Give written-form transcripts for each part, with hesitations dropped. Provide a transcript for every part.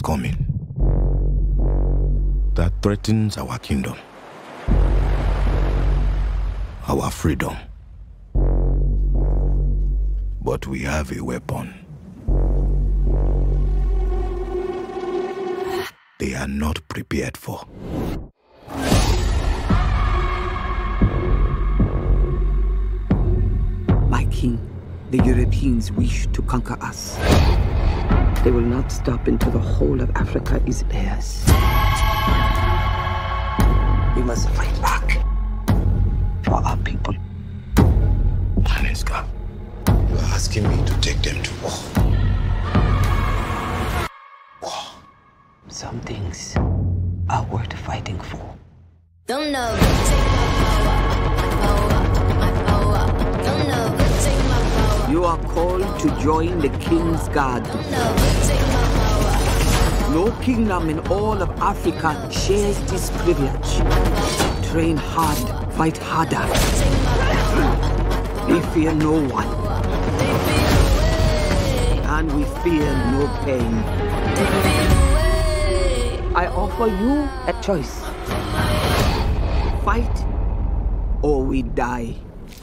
coming that threatens our kingdom, our freedom. But we have a weapon they are not prepared for. My king, the Europeans wish to conquer us. They will not stop until the whole of Africa is theirs. We must fight back for our people. Nanisca, you are asking me to take them to war. War. Some things are worth fighting for. Don't know who take my power, my power. Don't know who take my power. You are called to join the King's Guard. Don't know who take my power. No kingdom in all of Africa shares this privilege. Train hard, fight harder. We fear no one. And we fear no pain. I offer you a choice. Fight or we die.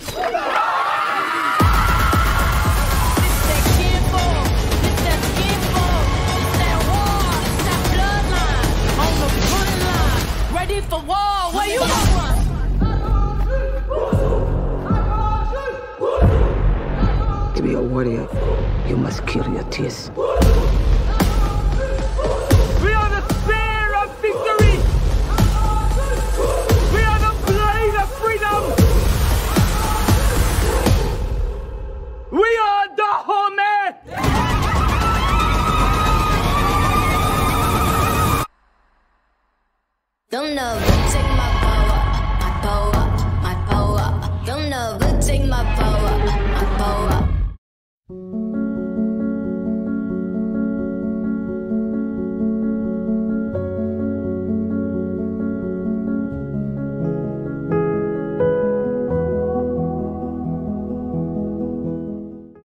Ready for war, where you going? To be a warrior, you must kill your tears. We are the spear of victory! We are the blade of freedom! We are Dahomey! Don't know who take my